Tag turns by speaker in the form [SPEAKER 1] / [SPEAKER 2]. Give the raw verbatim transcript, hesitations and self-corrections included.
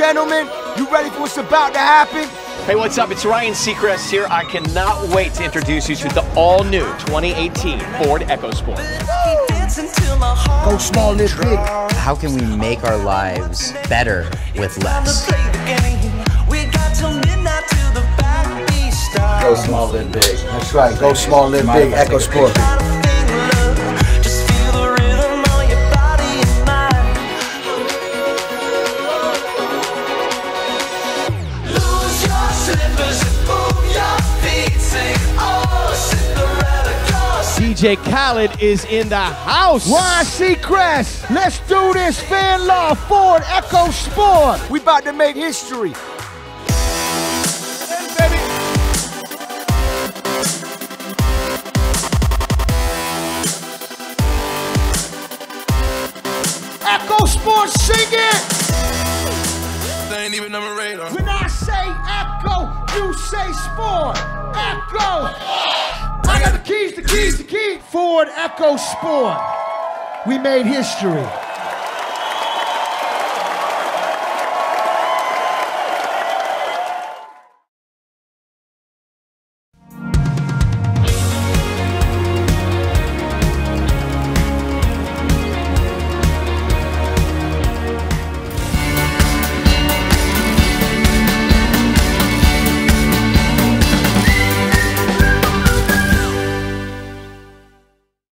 [SPEAKER 1] gentlemen, you ready for what's about to happen?
[SPEAKER 2] Hey, what's up? It's Ryan Seacrest here. I cannot wait to introduce you to the all-new twenty eighteen Ford EcoSport.
[SPEAKER 1] Go small, live big.
[SPEAKER 3] How can we make our lives better with less?
[SPEAKER 4] Go small, live big.
[SPEAKER 1] That's right. Go small, live big. EcoSport.
[SPEAKER 5] D J Khaled is in the house.
[SPEAKER 1] Ryan Seacrest. Let's do this. Fan love. Ford EcoSport. We about to make history. Hey, baby. EcoSport, sing it.
[SPEAKER 6] They ain't even on my radar.
[SPEAKER 1] When I say Echo, you say Sport. Echo. I got the keys, the keys, the keys. Ford EcoSport. We made history.